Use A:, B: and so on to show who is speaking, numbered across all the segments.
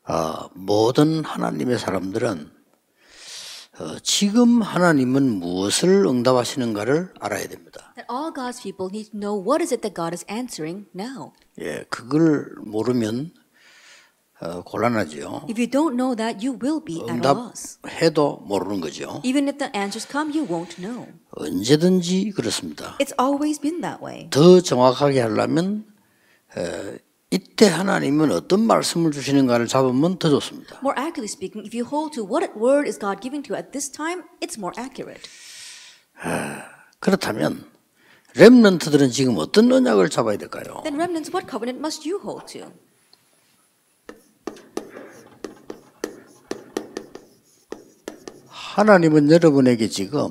A: 모든 하나님의 사람들은 지금 하나님은 무엇을 응답하시는가를 알아야 됩니다.
B: That all God's people need to know what is it that God is answering now.
A: 예, 그걸 모르면 곤란하지요.
B: If you don't know that, you will be at a loss.
A: 응답해도 모르는 거죠.
B: Even if the answers come, you won't know.
A: 언제든지 그렇습니다.
B: It's always been that way.
A: 더 정확하게 하려면 이때 하나님은 어떤 말씀을 주시는가를 잡으면 더 좋습니다.
B: More accurately speaking, if you hold to what word is God giving to you at this time, it's more accurate.
A: 그렇다면 렘넌트들은 지금 어떤 언약을 잡아야 될까요?
B: Then remnants, what covenant must you hold to?
A: 하나님은 여러분에게 지금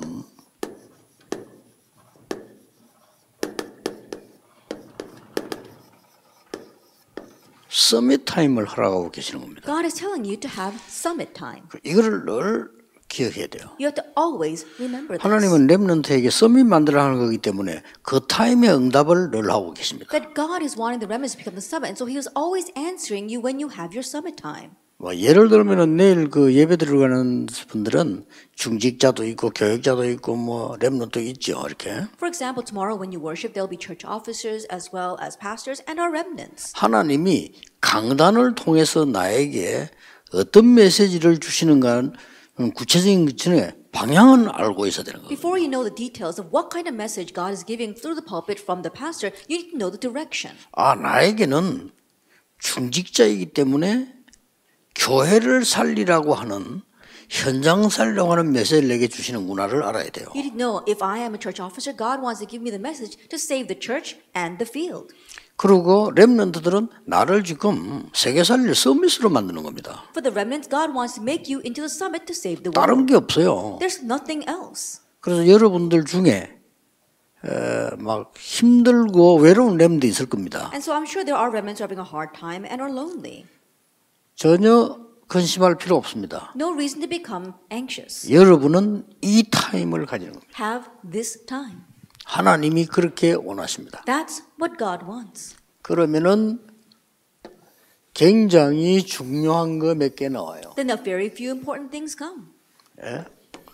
A: 서밋 타임을 하라고 계시는 겁니다.
B: God is telling you to have summit time.
A: 이거를 늘 기억해야 돼요.
B: You have to always remember this.
A: 하나님은 렘넌트에게 서밋 만들어 하는 거기 때문에 그 타임의 응답을 늘 하고 계십니다.
B: That God is wanting the remnants to become the summit, and so He is always answering you when you have your summit time.
A: 예를 들면은 내일 그 예배 들어가는 분들은 중직자도 있고 교역자도 있고 뭐 렘넌트도 있죠, 이렇게.
B: For example, tomorrow when you worship, there'll be church officers as well as pastors and our remnants.
A: 하나님이 강단을 통해서 나에게 어떤 메시지를 주시는가는 구체적인 전에 방향은 알고 있어야 되는 거예요.
B: Before you know the details of what kind of message God is giving through the pulpit from the pastor, you need to know the direction.
A: 나에게는 중직자이기 때문에 교회를 살리라고 하는 현장 살려고 하는 메시지를 내게 주시는구나를 알아야 돼요.
B: You need to know if I am a church officer, God wants to give me the message to save the church and the field.
A: 그리고 렘넌트들은 나를 지금 세계 살릴 서밋으로 만드는 겁니다.
B: For the remnants, God wants to make you into the summit to save the
A: 다른
B: world.
A: 게 없어요.
B: There's nothing else.
A: 그래서 여러분들 중에 막 힘들고 외로운 렘도 있을 겁니다.
B: And so I'm sure there are remnants who are having a hard time and are lonely.
A: 전혀 근심할 필요 없습니다.
B: No reason to become anxious.
A: 여러분은 이 타임을 가지는 겁니다.
B: Have this time.
A: 하나님이 그렇게 원하십니다.
B: That's what God wants.
A: 그러면은 굉장히 중요한 거 몇 개 나와요.
B: Then a very few important things come.
A: 예?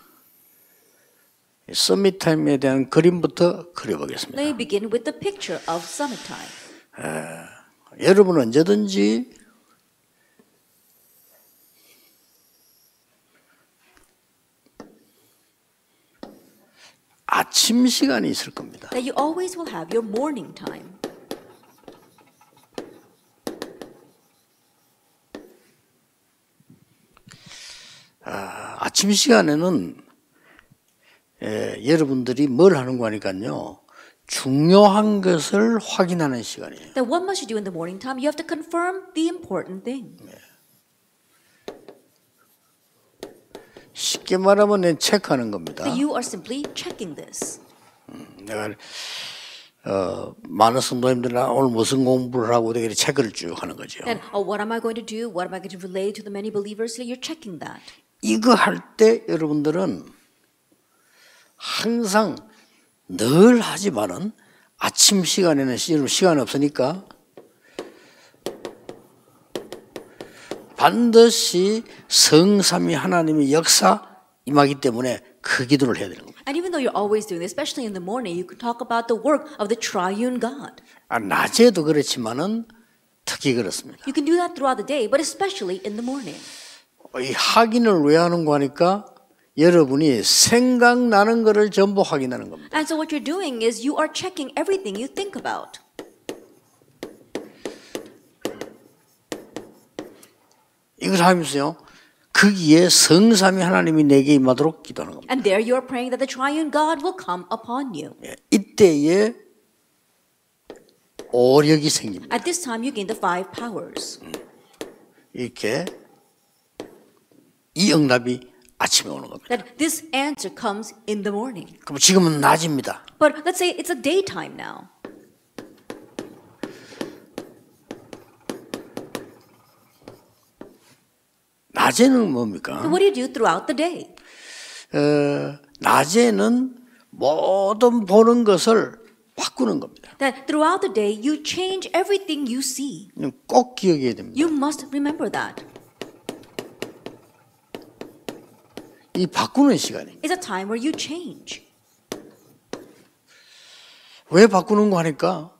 A: 서밋 타임에 대한 그림부터 그려보겠습니다.
B: Let me begin with the picture of summit time.
A: 여러분 언제든지 아침 시간이 있을 겁니다.
B: That you always will have your morning time.
A: 아침 시간에는 여러분들이 뭘 하는 거니까요. 중요한 것을 확인하는 시간이에요.
B: That what must you do in the morning time? You have to confirm the important thing.
A: 쉽게 말하면 내 체크하는 겁니다.
B: That you are simply checking this.
A: 내가 많은 성도님들 오늘 무슨 공부를 하고 되게 체크를 쭉 하는 거죠.
B: Then, what am I going to do? What am I going to relay to the many believers? So you're checking that.
A: 이거 할 때 여러분들은 항상 늘 하지만은 아침 시간에는 시간이 없으니까 반드시 성삼위 하나님의 역사 임하기 때문에 그 기도를 해야 되는 겁니다.
B: And even though you're always doing this, especially in the morning, you can talk about the work of the triune God.
A: 낮에도 그렇지만은 특히 그렇습니다.
B: You can do that throughout the day, but especially in the morning.
A: 이 확인을 왜 하는 거 하니까 여러분이 생각나는 것을 전부 확인하는 겁니다.
B: And so what you're doing is you are checking everything you think about.
A: 이걸 하면서요. 거기에 성삼위 하나님이 내게 임하도록 기도하는 겁니다.
B: And there you are praying that the triune God will come upon you.
A: 이때에 오력이 생깁니다.
B: At this time you gain the 5 powers.
A: 이렇게 이 응답이 아침에 오는 겁니다.
B: That this answer comes in the morning.
A: 그럼 지금은 낮입니다.
B: But let's say it's a daytime now.
A: 낮에는 뭡니까?
B: So what do you do throughout the day?
A: 낮에는 모든 보는 것을 바꾸는 겁니다.
B: That throughout the day you change everything you see.
A: 꼭 기억해야 됩니다.
B: You must remember that.
A: 이 바꾸는 시간입니다.
B: It's a time where you change.
A: 왜 바꾸는 거 하니까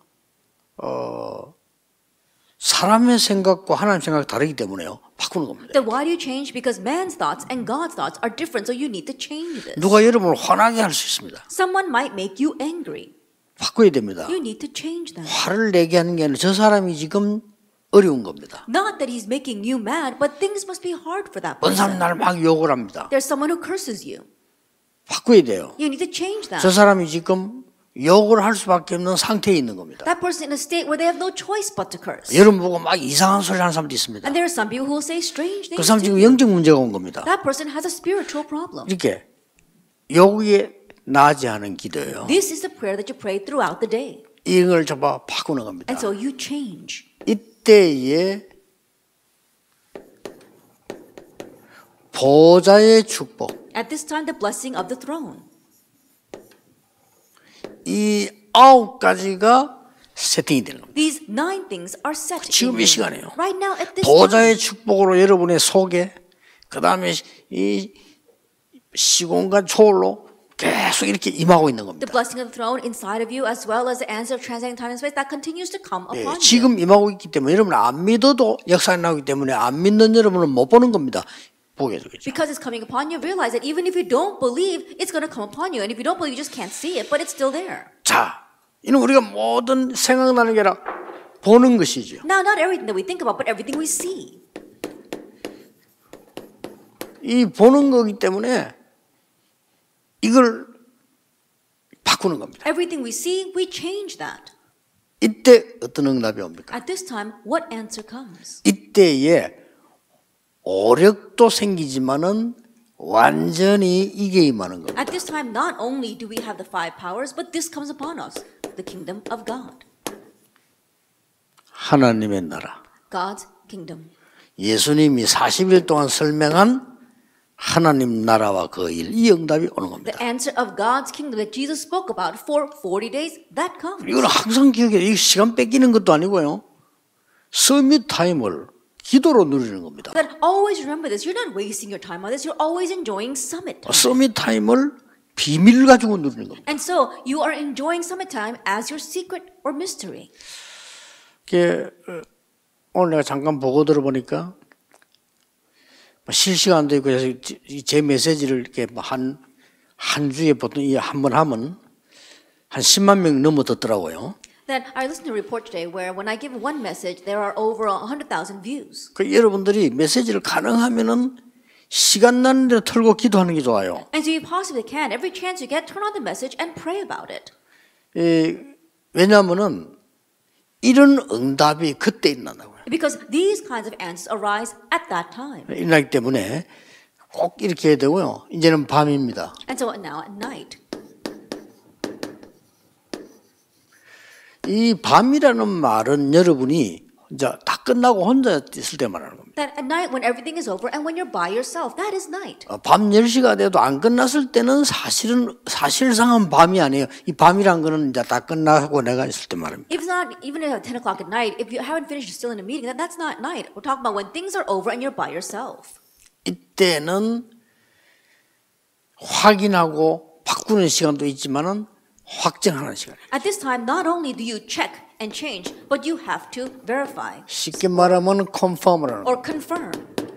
A: 사람의 생각과 하나님의 생각이 다르기 때문에요. 바꾸는 겁니다.
B: Then why do you change? Because man's thoughts and God's thoughts are different, so you need to change this.
A: 누가 여러분을 화나게 할 수 있습니다.
B: Someone might make you angry.
A: 바꿔야 됩니다.
B: You need to change them.
A: 화를 내게 하는 게 아니라 저 사람이 지금 어려운 겁니다.
B: Not that he's making you mad, but things must be hard for that
A: 어떤 사람이
B: person.
A: 나를 막 욕을 합니다.
B: There's someone who curses you.
A: 바꿔야 돼요.
B: You need to change
A: 저
B: that.
A: 사람이 지금 욕을 할 수밖에 없는 상태에 있는 겁니다.
B: That person in a state where they have no choice but to curse.
A: 여러분 보고 막 이상한 소리 하는 사람도 있습니다.
B: And there are some people who will say strange
A: 그
B: things.
A: 사람 지금 영적 문제가 온 겁니다.
B: That person has a spiritual problem.
A: 이렇게 욕에 나지하는 기도예요.
B: This is the prayer that you pray throughout the day.
A: 이걸 잡아 바꾸는 겁니다.
B: And so you change.
A: 이때에 보좌의 축복,
B: At this time, the blessing of the throne.
A: 이 9가지가 세팅이 되는 겁니다.
B: These 9 things are set.
A: 지금 이
B: in
A: 시간이에요.
B: right now at this
A: 보좌의
B: time.
A: 축복으로 여러분의 속에, 그 다음에 이 시공간 초월로 계속 이렇게 임하고 있는 겁니다.
B: The blessing of the throne inside of you, as well as the answer of transcending time and space, that continues to come
A: 예,
B: upon you.
A: 지금 임하고 있기 때문에 여러분 안 믿어도 역사가 나오기 때문에 안 믿는 여러분은 못 보는 겁니다. 보게 되겠죠.
B: Because it's coming upon you, realize that even if you don't believe, it's going to come upon you. And if you don't believe, you just can't see it, but it's still there.
A: 자, 이는 우리가 모든 생각나는 게 아니라 보는 것이죠.
B: Now, not everything that we think about, but everything we see.
A: 이 보는 거기 때문에 이걸 바꾸는 겁니다.
B: Everything we see, we change that.
A: 이때 어떤 응답이 옵니까?
B: At this time, what answer comes?
A: 이때에 오력도 생기지만은 완전히 이게 임하는 겁니다.
B: At this time, not only do we have the 5 powers, but this comes upon us, the kingdom of God.
A: 하나님의 나라.
B: God's kingdom.
A: 예수님이 40일 동안 설명한 하나님 나라와 그 일, 이 응답이 오는 겁니다.
B: The answer of God's kingdom that Jesus spoke about for 40 days, that comes.
A: 이건 항상 기억해. 이 시간 뺏기는 것도 아니고요. 서밋 타임을 기도로 누리는 겁니다.
B: But always remember this. You're not wasting your time on this. You're always enjoying summit time.
A: 서밋 타임을 비밀 가지고 누리는 겁니다.
B: And so you are enjoying summit time as your secret or mystery.
A: 오늘 내가 잠깐 보고 들어보니까 실시간도 있고 해서 제 메시지를 이렇게 한 주에 보통 한 번 하면 한 10만 명 넘어 듣더라고요.
B: Then I listened to a report today where when I give one message, there are over 100,000 views.
A: 그 여러분들이 메시지를 가능하면은 시간 나는 대로 틀고 기도하는 게 좋아요.
B: And so you possibly can, every chance you get, turn on the message and pray about it.
A: 왜냐하면은 이런 응답이 그때 일어난다고요.
B: Because these kinds of answers arise at that time.
A: 일어나기 때문에 꼭 이렇게 해야 되고요. 이제는 밤입니다.
B: And so now at night.
A: 이 밤이라는 말은 여러분이 이제 다 끝나고 혼자 있을 때 말하는 겁니다.
B: That at night when everything is over and when you're by yourself, that is night.
A: 밤 10시가 돼도 안 끝났을 때는 사실상은 밤이 아니에요. 이 밤이란 거는 이제 다 끝나고 내가 있을 때 말입니다.
B: If it's not even at 10 o'clock at night, if you haven't finished, you're still in a meeting, that's not night. We're talking about when things are over and you're by yourself.
A: 이때는 확인하고 바꾸는 시간도 있지만은 확정하는 시간이에요.
B: At this time, not only do you check and change, but you have to verify
A: 쉽게 말하면 confirm을 하는 거예요.
B: or confirm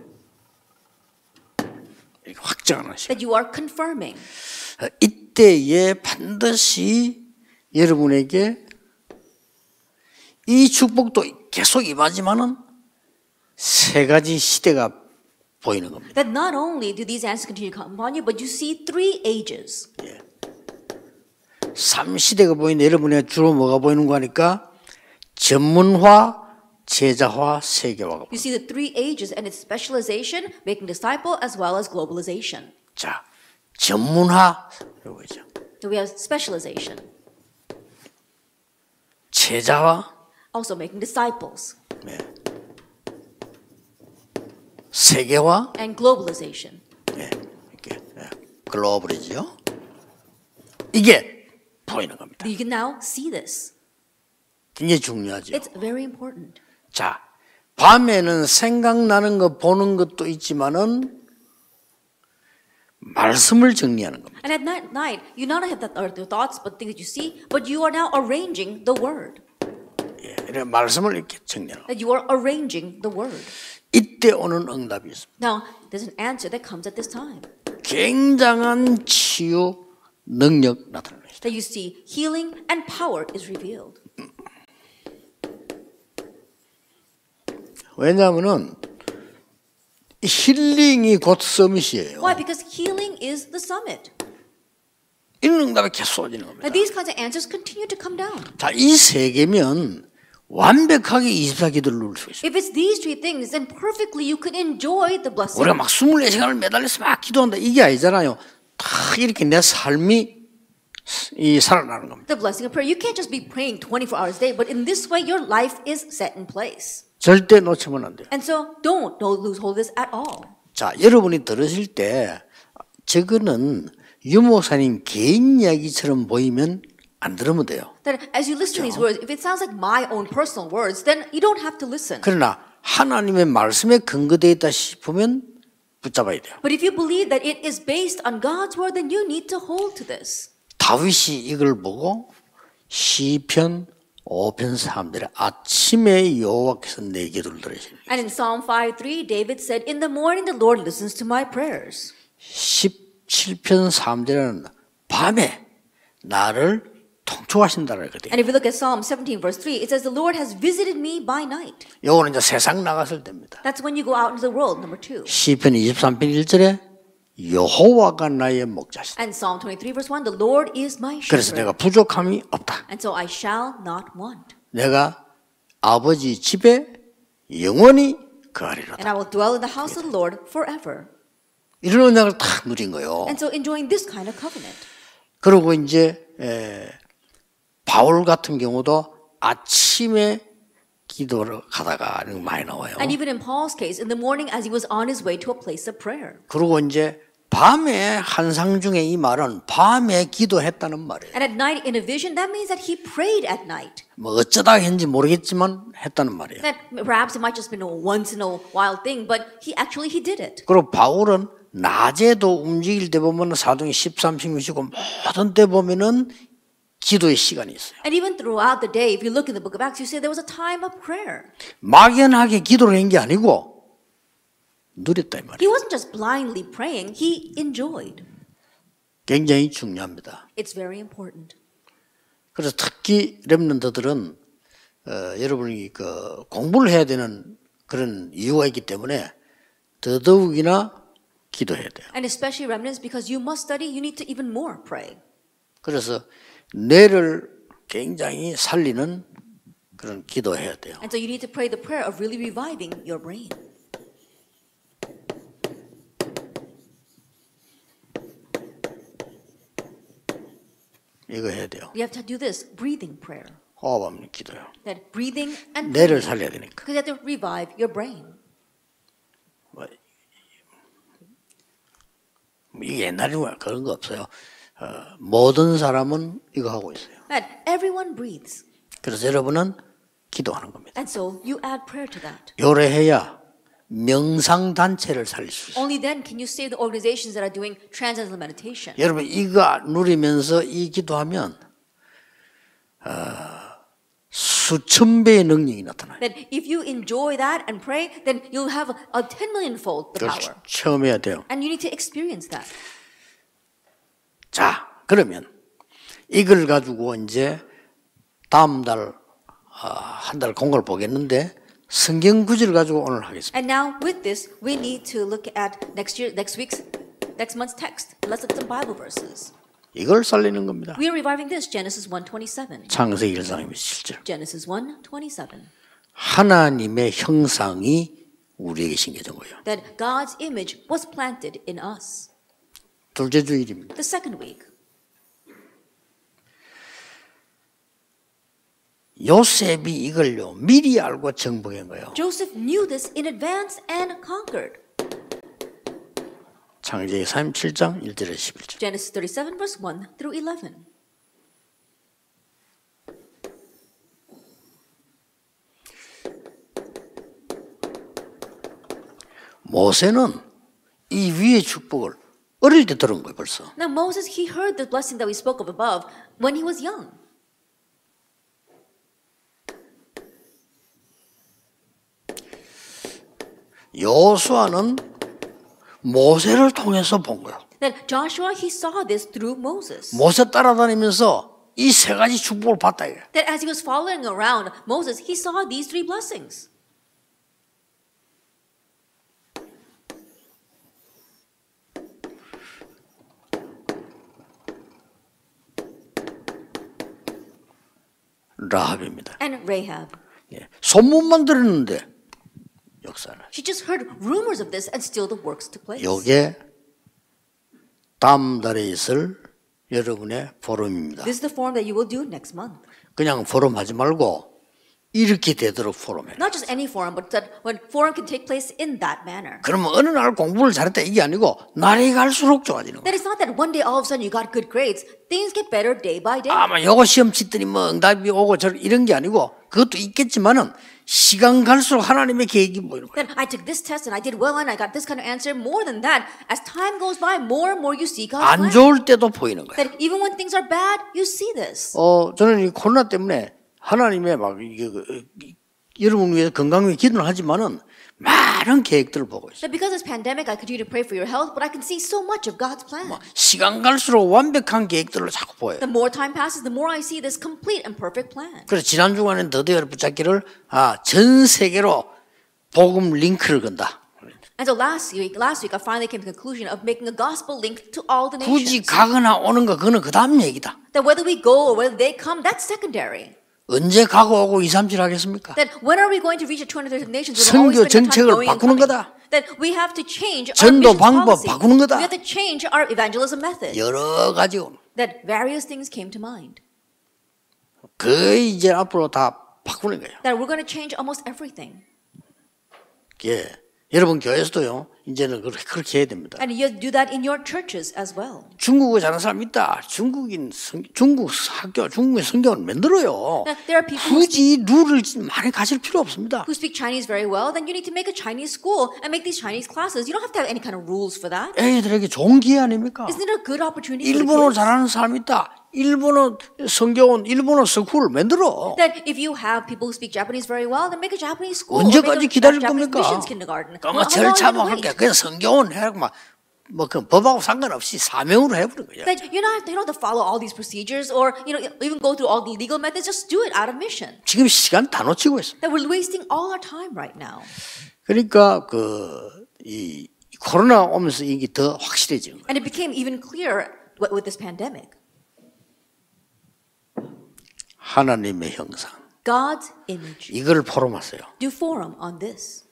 A: 이렇게 확정하는 시간.
B: that you are confirming.
A: 이때에 반드시 여러분에게 이 축복도 계속 임하지만은 3가지 시대가 보이는 겁니다.
B: That not only do these answers continue to come upon you, but you see 3 ages.
A: 3시대가 보이는데 여러분의 주로 뭐가 보이는 거 하니까 전문화, 제자화, 세계화가 보입니다.
B: You see the 3 ages and its specialization, making disciple, as well as globalization.
A: 자, 전문화 이거죠.
B: So we have specialization,
A: 제자화,
B: also making disciples,
A: 네. 세계화,
B: and globalization.
A: 네. 이렇게 글로벌이죠. 이게 보이는 겁니다.
B: You can now see this.
A: 굉장히 중요하죠.
B: It's very important.
A: 자, 밤에는 생각나는 거 보는 것도 있지만은 말씀을 정리하는 겁니다.
B: And at night, you not have the thoughts, but things that you see, but you are now arranging the word.
A: 예, 이렇게 말씀을 이렇게 정리하는 겁니다.
B: That you are arranging the word.
A: 이때 오는 응답이 있습니다.
B: Now, there's an answer that comes at this time.
A: 굉장한 치유 능력 나타나는 것이다.
B: That you see healing and power is revealed.
A: 왜냐하면은 힐링이 곧 서밋이에요.
B: Why? Because healing is the summit.
A: 이런 응답이 계속 쏟아지는 겁니다.
B: Now, these kinds of answers continue to come down.
A: 자, 이 세 개면 완벽하게 24기도를 누릴 수 있어요.
B: If it's these three things, then perfectly you could enjoy the blessing.
A: 우리가 막 24시간을 매달려서 막 기도한다 이게 아니잖아요. 다 이렇게 내 삶이 이 살아나는 겁니다.
B: The blessing of prayer. You can't just be praying 24 hours a day, but in this way your life is set in place.
A: 절대 놓치면 안 돼요.
B: And so don't lose hold of this at all.
A: 자, 여러분이 들으실 때 저거는 유 목사님 개인 이야기처럼 보이면 안 들으면 돼요.
B: That as you listen to these words, if it sounds like my own personal words, then you don't have to listen.
A: 그러나 하나님의 말씀에 근거되어 있다 싶으면 붙잡아야 돼요.
B: But if you believe that it is based on God's word, then you need to hold to this.
A: 다윗이 이걸 보고 시편 5편 3절에 아침에 여호와께서 내 기도를 들으시니
B: And in Psalm 5:3, David said, "In the morning the Lord listens to my prayers."
A: 17편 3절에는 밤에 나를 통촉하신다는 거거든요.
B: And if you look at Psalm 17 verse 3, it says, "The Lord has visited me by night."
A: 요거는 이제 세상 나갔을 때입니다.
B: That's when you go out into the world. Number 2.
A: 시편 23편 1절에 여호와가 나의 목자시다.
B: And Psalm 23 verse 1, "The Lord is my
A: 그래서
B: shepherd,
A: 내가 부족함이 없다.
B: and so I shall not want.
A: 내가 아버지 집에 영원히
B: And
A: 거하리로다.
B: I will dwell in the house of the Lord forever."
A: 이런 언약을 딱 누린 거예요.
B: And so enjoying this kind of covenant.
A: 그리고 이제 바울 같은 경우도 아침에 기도를 가다가 이런 거 많이 나와요.
B: And even in Paul's case, in the morning as he was on his way to a place of prayer.
A: 그리고 이제 밤에 환상 중에 이 말은 밤에 기도했다는 말이에요.
B: And at night in a vision, that means that he prayed at night.
A: 뭐 어쩌다 했는지 모르겠지만 했다는 말이에요.
B: That perhaps it might just been a once in a while thing, but he did it.
A: 그리고 바울은 낮에도 움직일 때 보면 사도행 13, 16이고 모든 때 보면은 기도의 시간이 있어요.
B: And even throughout the day, if you look in the book of Acts, you see there was a time of prayer.
A: 막연하게 기도를 한 게 아니고 누렸다 이 말이에요.
B: He wasn't just blindly praying, he enjoyed.
A: 굉장히 중요합니다.
B: It's very important.
A: 그래서 특히 렘넌트들은 여러분이 그 공부를 해야 되는 그런 이유가 있기 때문에 더더욱이나 기도해야 돼요.
B: And especially remnants, because you must study, you need to even more pray.
A: 그래서 뇌를 굉장히 살리는 그런 기도해야 돼요.
B: And so you need to pray the prayer of really reviving your brain.
A: 이거 해야 돼요.
B: You have to do this breathing prayer.
A: 호흡하면 기도요.
B: That breathing and
A: 뇌를
B: praying,
A: 살려야 되니까.
B: because you have to revive your brain.
A: 뭐, 이게 옛날에 그런 거 없어요. 모든 사람은 이거 하고 있어요.
B: That everyone breathes.
A: 그래서 여러분은 기도하는 겁니다.
B: And so you add prayer to that.
A: 요래 해야 명상 단체를 살릴 수 있어요.
B: Only then can you save the organizations that are doing transcendental meditation.
A: 여러분 이거 누리면서 이 기도하면 수천 배의 능력이 나타나요.
B: That if you enjoy that and pray, then you'll have a 10 millionfold the
A: 그걸
B: power.
A: 처음 해야 돼요.
B: And you need to experience that.
A: 자, 그러면 이걸 가지고 이제 다음 달 한 달 공부를 보겠는데 성경 구절을 가지고 오늘 하겠습니다.
B: And now with this, we need to look at next month's text. Let's look at some Bible verses.
A: 이걸 살리는 겁니다.
B: We are reviving this, Genesis 1:27.
A: 창세기 1장 27절.
B: Genesis 1:27.
A: 하나님의 형상이 우리에게 심겨진 거예요.
B: That God's image was planted in us.
A: 둘째 주일입니다.
B: The second week.
A: 요셉이 이걸요 미리 알고 정복한 거예요.
B: Joseph knew this in advance and conquered.
A: 창세기 37장 1절에 11절.
B: Genesis 37 verse 1 through 11.
A: 모세는 이 위의 축복을 어릴 때 들은 거예요, 벌써.
B: Now Moses, he heard the blessing that we spoke of above when he was young.
A: 여호수아는 모세를 통해서 본 거예요.
B: That Joshua, he saw this through Moses.
A: 모세 따라다니면서 이 세 가지 축복을 받다 이게.
B: That as he was following around Moses, he saw these three blessings.
A: 라합입니다.
B: And Rahab.
A: 예. 소문만 들었는데 역사는.
B: She just heard rumors of this and still the works took place.
A: 이게 다음 달에 있을 여러분의 포럼입니다.
B: This is the forum that you will do next month.
A: 그냥 포럼 하지 말고 이렇게 되도록 포럼해.
B: Not just any forum, but that when forum can take place in that manner.
A: 그러면 어느 날 공부를 잘했다 이게 아니고 날이 갈수록 좋아지는 거예요.
B: That it's not that one day all of a sudden you got good grades. Things get better day by day.
A: 아마 요거 시험 치더니 뭐 응답이 오고 저 이런 게 아니고 그것도 있겠지만은 시간 갈수록 하나님의 계획이 보이는 거예요.
B: Then I took this test and I did well and I got this kind of answer. More than that, as time goes by, more and more you see God's
A: 안
B: plan.
A: 좋을 때도 보이는 거예요.
B: That even when things are bad, you see this.
A: 저는 이 코로나 때문에 하나님의 막 이게 여러분 위해서 건강 위해 기도를 하지만은 많은 계획들을 보고 있어요.
B: That because of this pandemic, I continue to pray for your health, but I can see so much of God's plan.
A: 시간 갈수록 완벽한 계획들을 자꾸 보여요.
B: The more time passes, the more I see this complete and perfect plan.
A: 그래서 지난 주간에 드디어 붙잡기를 전 세계로 복음 링크를 건다.
B: And so last week, I finally came to the conclusion of making a gospel link to all the
A: 굳이
B: nations.
A: 가거나 오는 거 그거는 그 다음 얘기다.
B: That whether we go or whether they come, that's secondary.
A: 언제 가고 오고 2, 3일 하겠습니까?
B: That when are we going to reach the 230 nations?
A: 선교
B: We're always spending time
A: 정책을
B: going and
A: 바꾸는
B: coming.
A: 거다.
B: That we have to change our
A: 전도
B: mission
A: 방법
B: policy.
A: 바꾸는 거다.
B: We have to change our evangelism method.
A: 여러 가지 오는.
B: That various things came to mind.
A: 거의 이제 앞으로 다 바꾸는 거예요.
B: That we're going to change almost everything.
A: 예, 여러분 교회에서도요. 이제는 그렇게 해야 됩니다.
B: And you do that in your churches as well.
A: 중국어 잘하는 사람 있다. 중국 학교, 중국의 성경을 만들어요.
B: There are people who
A: 굳이 룰을 많이 가질 필요 없습니다.
B: speak Chinese very well, then you need to make a Chinese school and make these Chinese classes. You don't have to have any kind of rules for that.
A: 애들에게 좋은 기회 아닙니까?
B: Isn't it a good opportunity for the
A: 일본어
B: kids?
A: 잘하는 사람 있다. 일본어 성경은 일본어 스쿨을 만들어.
B: That if you have people who speak Japanese very well, then make a Japanese school.
A: 언제까지
B: or make a
A: 기다릴
B: Japanese
A: 겁니까?
B: missions kindergarten.
A: 그럼
B: How long are you
A: 절차
B: going to
A: 뭐 할게.
B: wait?
A: 그냥 성경은 해라고 그 법하고 상관없이 사명으로 해버린 거죠.
B: That you don't have to follow all these procedures or even go through all the legal methods. Just do it out of mission.
A: 지금 시간 다 놓치고 있어.
B: That we're wasting all our time right now.
A: 그러니까 이 코로나 오면서 이게 더 확실해지는 거예요.
B: And it became even clearer with this pandemic.
A: 하나님의 형상.
B: God's image.
A: 이걸 포럼하세요.
B: Do forum on this.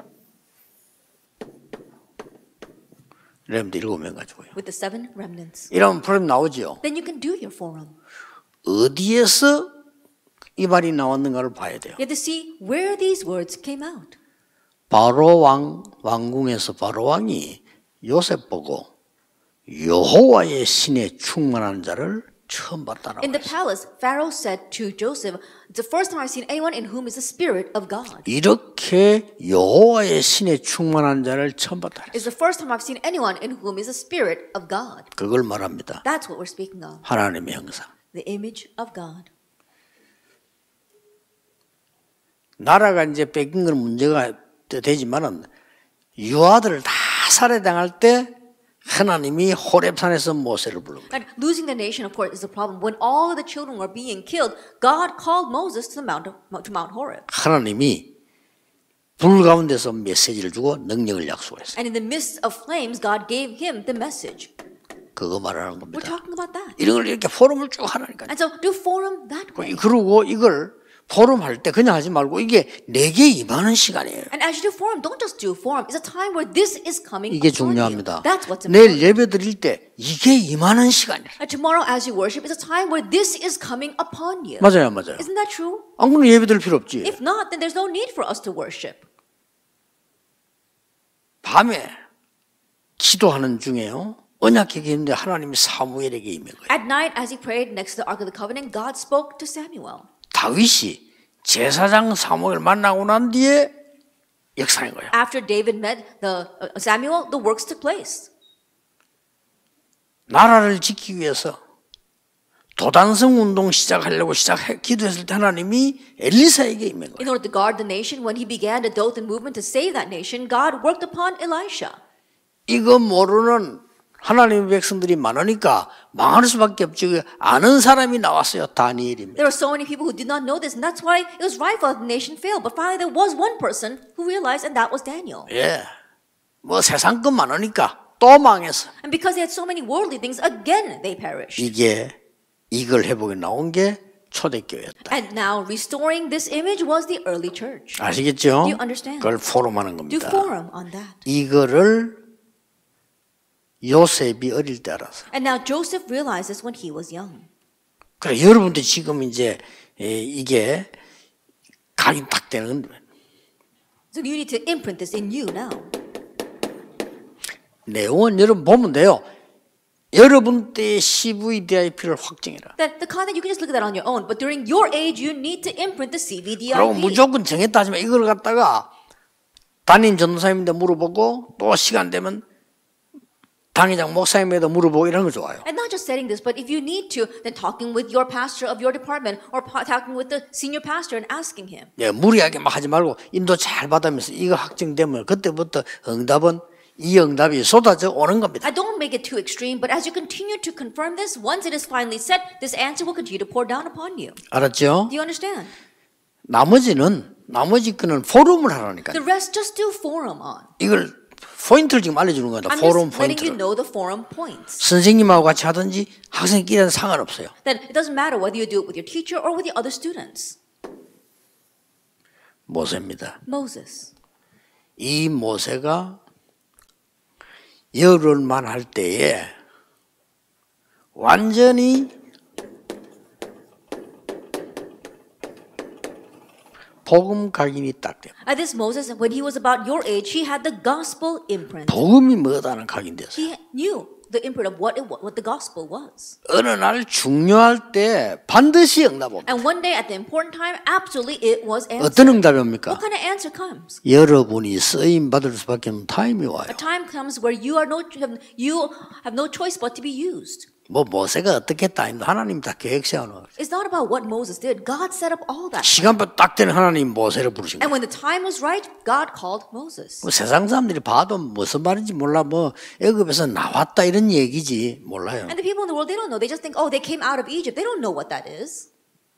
A: 여러분들 7명 가지고요.
B: With the 7 remnants.
A: 이러면 포럼 나오지요.
B: Then you can do your forum.
A: 어디에서 이 말이 나왔는가를 봐야 돼요.
B: You have to see where these words came out.
A: 바로 왕궁에서 바로 왕이 요셉 보고 여호와의 신에 충만한 자를 처음 봤다라고
B: In the
A: 했어요.
B: palace, Pharaoh said to Joseph, "It's the first time I've seen anyone in whom is the spirit of God."
A: 이렇게 여호와의 신에 충만한 자를 처음 봤다.
B: It's the first time I've seen anyone in whom is the spirit of God.
A: 그걸 말합니다.
B: That's what we're speaking of.
A: 하나님의 형상.
B: The image of God.
A: 나라가 이제 뺏긴 건 문제가 되지만은 유아들을 다 살해당할 때 하나님이 호렙산에서 모세를 부른 거예요.
B: And losing the nation, of course, is a problem. When all of the children were being killed, God called Moses to Mount Horeb.
A: 하나님이 불 가운데서 메시지를 주고 능력을 약속했어요.
B: And in the midst of flames, God gave him the message.
A: 그거 말하는
B: We're
A: 겁니다.
B: talking about that.
A: 이런 걸 이렇게 포럼을 쭉 하라니까요.
B: And so do forum that way.
A: 그리고 이걸 포럼할 때 그냥 하지 말고 이게 내게 임하는 시간이에요.
B: And as you do forum, don't just do forum. It's a time where this is coming
A: 이게
B: upon you.
A: 중요합니다.
B: That's what's
A: 내일
B: important.
A: 예배 드릴 때 이게 임하는 시간이에요.
B: And tomorrow, as you worship, is a time where this is coming upon you.
A: 맞아요, 맞아요.
B: Isn't that true?
A: 안 그러면 예배 드릴 필요 없지.
B: If not, then there's no need for us to worship.
A: 밤에 기도하는 중에요. 언약궤가 있는데 하나님이 사무엘에게 임한 거예요.
B: At night, as he prayed next to the Ark of the Covenant, God spoke to Samuel.
A: 다윗이 제사장 사무엘 만나고 난 뒤에 역사인 거예요.
B: After David met Samuel, the works took place.
A: 나라를 지키기 위해서 도단성 운동 시작하려고 기도했을 때 하나님이 엘리사에게 임한
B: In
A: 거예요.
B: order to guard the nation, when he began the Dothan movement to save that nation, God worked upon Elisha.
A: 이거 모르는 하나님의 백성들이 많으니까 망할 수밖에 없죠. 아는 사람이 나왔어요. 다니엘입니다.
B: There are so many people who did not know this, and that's why it was right for the nation failed. But finally, there was one person who realized, and that was Daniel.
A: 예, 뭐 세상 것 많으니까 또 망했어.
B: And because they had so many worldly things, again they perished.
A: 이걸 회복에 나온 게 초대교회였다.
B: And now restoring this image was the early church.
A: 아시겠죠?
B: Do you understand?
A: 그걸 포럼하는
B: Do
A: 겁니다.
B: forum on that.
A: 이거를 요셉이 어릴 때 알았어.
B: And now Joseph realized this when he was young.
A: 그래 여러분도 지금 이제 이게 각인 딱 되는 거예요.
B: So you need to imprint this in you now.
A: 내용은 여러분 보면 돼요. 여러분 때의 CVDIP를 확정해라.
B: That the content you can just look at that on your own, but during your age you need to imprint the CVDIP.
A: 그리고 무조건 정했다 하지만 이걸 갖다가 담임 전도사님한테 물어보고 또 시간 되면 당회장 목사님에도 물어보고 이런 거 좋아요.
B: And not just setting this, but if you need to, then talking with your pastor of your department or talking with the senior pastor and asking him.
A: 예, 무리하게 막 하지 말고 인도 잘 받으면서 이거 확정되면 그때부터 응답은 이 응답이 쏟아져 오는 겁니다.
B: I don't make it too extreme, but as you continue to confirm this, once it is finally set, this answer will continue to pour down upon you.
A: 알았죠?
B: Do you understand?
A: 나머지 거는 포럼을 하라니까요.
B: The rest just do forum on.
A: 이걸 포인트를 지금 알려주는 겁니다.
B: I'm
A: 포럼
B: just letting you
A: 포인트를.
B: know the forum points.
A: 선생님하고 같이 하든지 학생끼리는 상관없어요.
B: That it doesn't matter whether you do it with your teacher or with the other students.
A: 모세입니다.
B: Moses.
A: 이 모세가 열흘만 할 때에 완전히 복음 각인이 딱 돼요.
B: At this Moses, when he was about your age, he had the gospel imprint.
A: 복음이 뭐다는 각인됐어요.
B: He knew the imprint of what the gospel was.
A: 어느 날 중요할 때 반드시 응답 옵니다.
B: And one day at the important time, absolutely it was answered.
A: 어떤 응답이 옵니까?
B: What kind of answer comes?
A: 여러분이 쓰임 받을 수밖에 없는 타임이 와요.
B: A time comes where you have no choice but to be used.
A: 뭐 모세가 어떻게 했다 하나님 다 계획 세워놓은 거예요.
B: It's not about what Moses did. God set up all that.
A: 시간표 딱 되는 하나님 모세를 부르신
B: And
A: 거예요.
B: when the time was right, God called Moses.
A: 뭐 세상 사람들이 봐도 무슨 말인지 몰라 뭐 애굽에서 나왔다 이런 얘기지 몰라요.
B: And the people in the world, they don't know. They just think, oh, they came out of Egypt. They don't know what that is.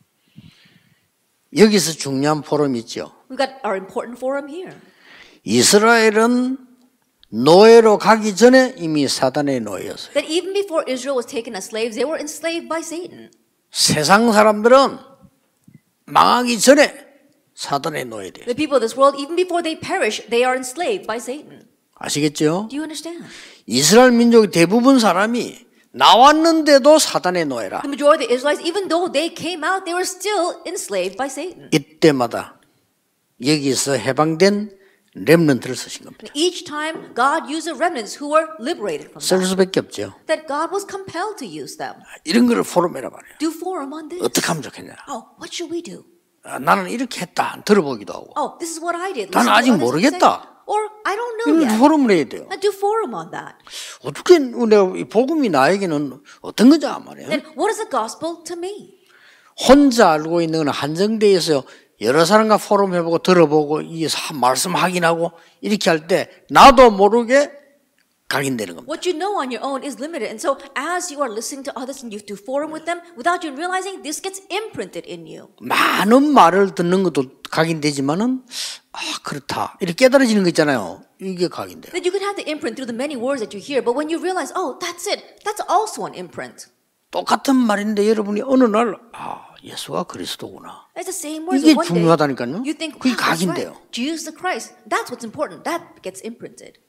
A: 여기서 중요한 포럼이 있죠.
B: We've got our important forum here.
A: 이스라엘은 노예로 가기 전에 이미 사단의 노예였어요.
B: That even before Israel was taken as slaves, they were enslaved by Satan.
A: 세상 사람들은 망하기 전에 사단의 노예돼요.
B: The people of this world, even before they perish, they are enslaved by Satan.
A: 아시겠죠?
B: Do you understand?
A: 이스라엘 민족의 대부분 사람이 나왔는데도 사단의 노예라.
B: The majority of the Israelites, even though they came out, they were still enslaved by Satan.
A: 이때마다 여기서 해방된 렘넌트를 쓰신 겁니다.
B: And each time, God used the remnants who were liberated from
A: 쓸
B: that.
A: 수밖에 없죠.
B: That God was compelled to use them.
A: 이런 거를 포럼이라 말해요.
B: Do forum on this.
A: 어떻게 하면 좋겠냐?
B: Oh, what should we do?
A: 나는 이렇게 했다. 들어보기도 하고.
B: Oh, this is what I did.
A: 나는
B: Listen to
A: 아직
B: what others say.
A: 모르겠다.
B: Or I don't know
A: 이런
B: yet.
A: 포럼을 해야 돼요.
B: And do forum on that.
A: 어떻게 내가 이 복음이 나에게는 어떤 거지 말이에요.
B: Then what is the gospel to me?
A: 혼자 알고 있는 건 한정되어 있어요. 여러 사람과 포럼 해보고 들어보고 이 말씀 확인하고 이렇게 할 때 나도 모르게 각인되는 겁니다.
B: What you know on your own is limited. And so as you are listening to others and you do forum with them, without you realizing, this gets imprinted in you.
A: 많은 말을 듣는 것도 각인되지만은 그렇다 이렇게 깨달아지는 거 있잖아요. 이게 각인돼요.
B: That you can have the imprint through the many words that you hear, but when you realize, oh, that's it, that's also an imprint.
A: 똑같은 말인데 여러분이 어느 날 예수가 그리스도구나.
B: It's the same words.
A: 이게
B: One day,
A: 중요하다니까요.
B: you think,
A: 그게
B: wow, that's right.
A: 각인돼요.
B: Jesus the Christ. That's what's important. That gets imprinted.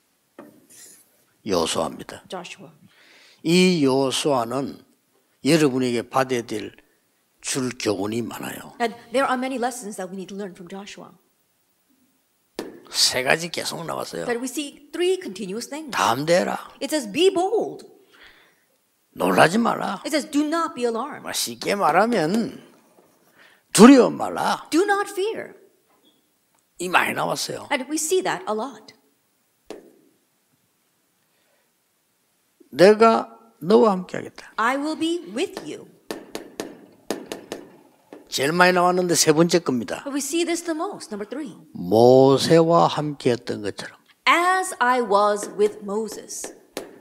A: 여호수아입니다.
B: Joshua.
A: 이 여호수아는 여러분에게 받아야 될 줄 교훈이 많아요.
B: And there are many lessons that we need to learn from Joshua.
A: 세 가지 계속 나왔어요.
B: But we see three continuous things.
A: 담대해라.
B: It says, be bold.
A: 놀라지 마라.
B: It says, do not be alarmed.
A: 쉽게 말하면 두려워 말라.
B: Do not fear.
A: 이 많이 나왔어요.
B: And we see that a lot.
A: 내가 너와 함께하겠다.
B: I will be with you.
A: 제일 많이 나왔는데 세 번째 겁니다.
B: But we see this the most. Number 3.
A: 모세와 함께했던 것처럼.
B: As I was with Moses.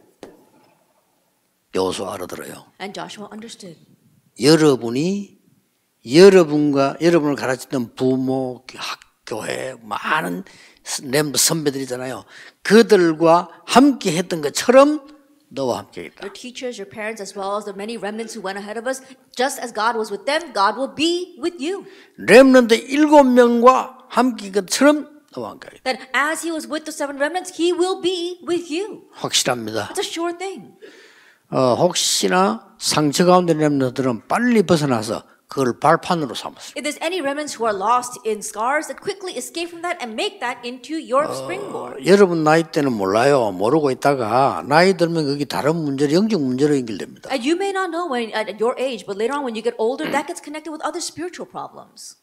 A: 여호수아 알아들어요.
B: And Joshua understood.
A: 여러분이 여러분을 가르치던 부모, 학교에 많은 선배들이잖아요. 그들과 함께 했던 것처럼 너와 함께 있다.
B: Your teachers, your parents, as well as the many remnants who went ahead of us, just as God was with them, God will be with you.
A: 렘넌트 7명과 함께 것처럼 너와 함께 있다.
B: That as he was with the 7 remnants, he will be with you.
A: 확실합니다.
B: It's a sure thing.
A: 혹시나 상처 가운데 렘넌트들은 빨리 벗어나서 그걸 발판으로 삼았어요.
B: If there's any remnants who are lost in scars, that quickly escape from that and make that into your springboard.
A: 여러분 나이 때는 몰라요. 모르고 있다가 나이 들면 그게 다른 문제로 영적 문제로 연결됩니다.
B: And you may not know when at your age, but later on when you get older, that gets connected with other spiritual problems.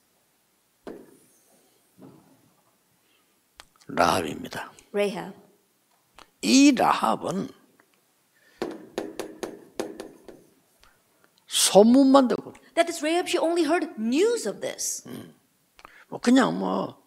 A: 라합입니다.
B: Rahab.
A: 이 라합은 소문만 듣고
B: That this Rahab, she only heard news of this.
A: 그냥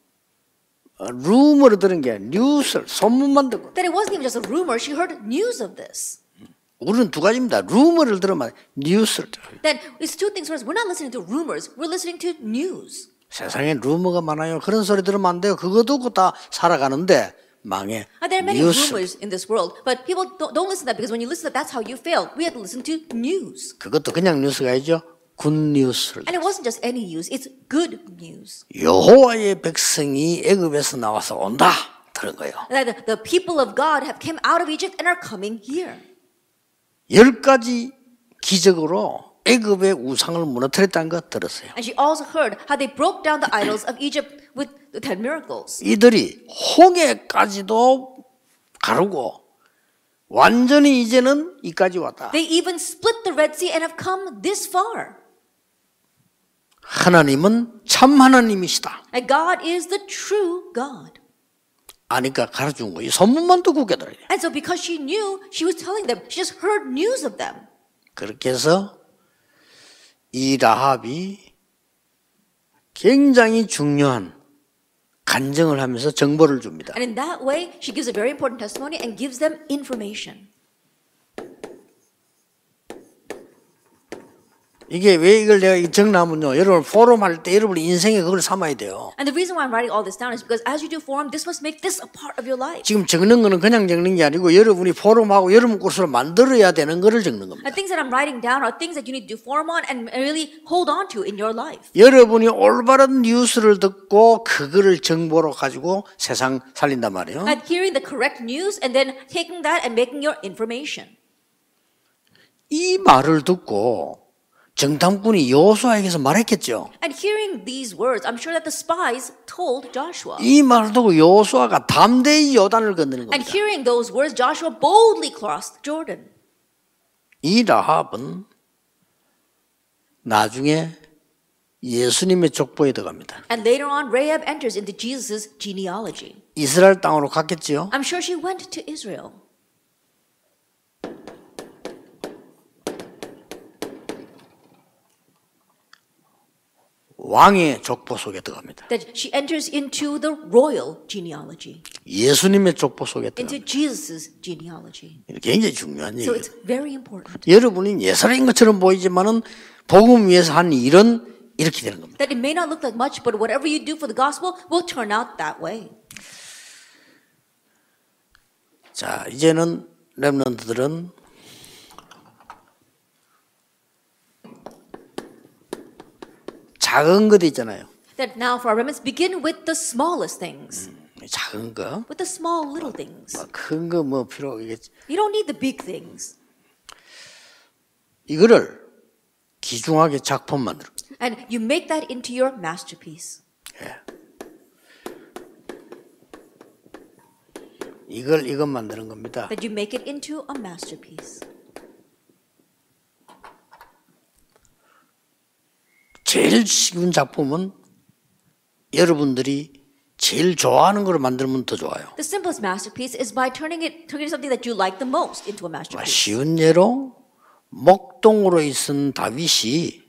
A: 루머로 들은 게 뉴스 소문만 듣고
B: That it wasn't even just a rumor, she heard news of this.
A: 우리는 두 가지입니다. 루머를 들으면 뉴스를 들어요.
B: That it's 2 things for us. We're not listening to rumors, we're listening to news.
A: 세상에 루머가 많아요. 그런 소리 들으면 안 돼요. 그거 듣고 다 살아가는데 망해.
B: There are many
A: 뉴스.
B: rumors in this world, but people don't listen to that because when you listen to that, that's how you fail. We have to listen to news.
A: 그것도 그냥 뉴스가 아니죠. 굿뉴스를.
B: And it wasn't just any news, it's good news.
A: 여호와의 백성이 애굽에서 나와서 온다. 들은 거예요.
B: That the people of God have came out of Egypt and are coming here.
A: 10가지 기적으로 애굽의 우상을 무너뜨렸다는 거 들었어요.
B: And she also heard how they broke down the idols of Egypt with the 10 miracles.
A: 이들이 홍해까지도 가르고 완전히 이제는 이까지 왔다.
B: They even split the Red Sea and have come this far.
A: 하나님은 참 하나님이시다.
B: And God is the true God.
A: 아니까 가르쳐준 거예요. 소문만 듣고 깨달아요.
B: And so because she knew, she was telling them. She just heard news of them.
A: 그렇게 해서 이 라합이 굉장히 중요한 간증을 하면서 정보를 줍니다.
B: And in that way, she gives a very important testimony and gives them information.
A: 이게 왜 이걸 내가 적나면요. 여러분 포럼 할 때 여러분 인생에 그걸 삼아야 돼요.
B: And the reason why I'm writing all this down is because as you do forum, this must make this a part of your life.
A: 지금 적는 거는 그냥 적는 게 아니고 여러분이 포럼하고 여러분 것으로 만들어야 되는 거를 적는 겁니다.
B: And things that I'm writing down are things that you need to do forum on and really hold on to in your life.
A: 여러분이 올바른 뉴스를 듣고 그거를 정보로 가지고 세상 살린단 말이에요.
B: And hearing the correct news and then taking that and making your information.
A: 이 말을 듣고 정탐꾼이 여호수아에게서 말했겠죠.
B: And hearing these words, I'm sure that the spies told Joshua.
A: 이 말을 듣고 여호수아가 담대히 요단을 건너는
B: And
A: 겁니다.
B: hearing those words, Joshua boldly crossed Jordan.
A: 이 라합은 나중에 예수님의 족보에 들어갑니다.
B: And later on, Rahab enters into Jesus' genealogy.
A: 이스라엘 땅으로 갔겠지요.
B: I'm sure she went to Israel.
A: 왕의 족보 속에 들어갑니다.
B: That she enters into the royal genealogy,
A: 예수님의 족보 속에
B: into
A: 들어갑니다.
B: Jesus' genealogy.
A: 굉장히 중요한
B: So
A: 얘기예요.
B: it's very important.
A: 여러분이 예사로인 것처럼 보이지만은 복음 위해서 한 일은 이렇게 되는 겁니다.
B: That it may not look like much, but whatever you do for the gospel will turn out that way.
A: 자, 이제는 렘넌트들은 작은 것 있잖아요.
B: That now for our remnants, begin with the smallest things,
A: 작은 거,
B: with the small little things.
A: 큰 거 뭐 필요 없겠지.
B: You don't need the big things.
A: 이거를 귀중하게 작품 만들어.
B: And you make that into your masterpiece.
A: 예. 이것 만드는 겁니다.
B: That you make it into a masterpiece.
A: 제일 쉬운 작품은 여러분들이 제일 좋아하는 걸 만들면 더 좋아요.
B: The simplest masterpiece is by turning something that you like the most into a masterpiece.
A: 쉬운 예로 목동으로 있은 다윗이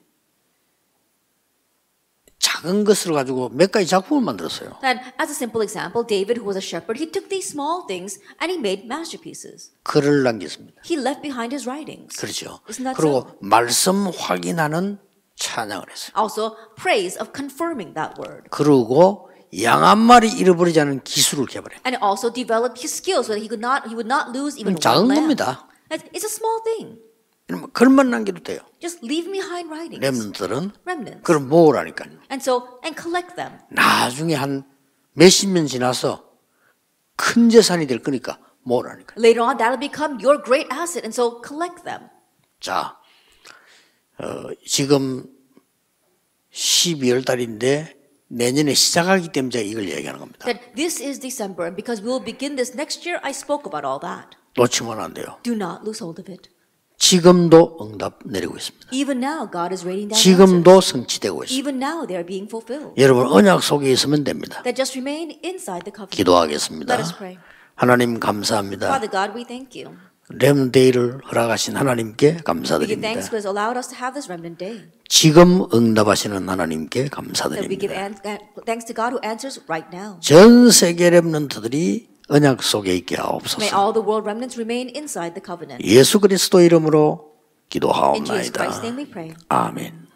A: 작은 것을 가지고 몇 가지 작품을 만들었어요.
B: And as a simple example, David, who was a shepherd, he took these small things and he made masterpieces.
A: 글을 남겼습니다.
B: He left behind his writings.
A: 그렇죠.
B: Isn't that
A: 그리고
B: so?
A: 말씀 확인하는 찬양을 했어요.
B: Also, praise of confirming that word.
A: 그리고 양 한 마리 잃어버리지 않은 기술을 개발해요.
B: And also developed his skills so that he would not lose even
A: 작은
B: one lamb.
A: 겁니다.
B: It's a small thing.
A: 글만 남겨도 돼요.
B: Just leave behind writings.
A: 렘넌트들은
B: Remnants.
A: 그걸 모으라니까요.
B: And collect them.
A: 나중에 한 몇십 년 지나서 큰 재산이 될 거니까 모으라니까요.
B: Later on, that'll become your great asset, and so collect them.
A: 자, 지금 12월 달인데 내년에 시작하기 때문에 제가 이걸 얘기하는 겁니다.
B: That this is December, and because we will begin this next year, I spoke about all that.
A: 놓치면 안 돼요.
B: Do not lose hold of it.
A: 지금도 응답 내리고 있습니다.
B: Even now, God is raining down answers.
A: 지금도 성취되고 있습니다.
B: Even now, they are being fulfilled.
A: 여러분 언약 속에 있으면 됩니다.
B: That just remain inside the covenant.
A: 기도하겠습니다.
B: Let us pray.
A: 하나님 감사합니다.
B: Father God, we thank you.
A: 렘데이를 허락하신 하나님께
B: We give
A: 감사드립니다.
B: thanks because allowed us to have this remnant day.
A: 지금 응답하시는 하나님께
B: That we give
A: 감사드립니다.
B: thanks to God who answers right now.
A: 전 세계 렘넌트들이 언약 속에 있게
B: May
A: 하옵소서.
B: all the world remnants remain inside the covenant.
A: 예수 그리스도 이름으로
B: In Jesus
A: 기도하옵나이다.
B: Christ's name we pray.
A: 아멘.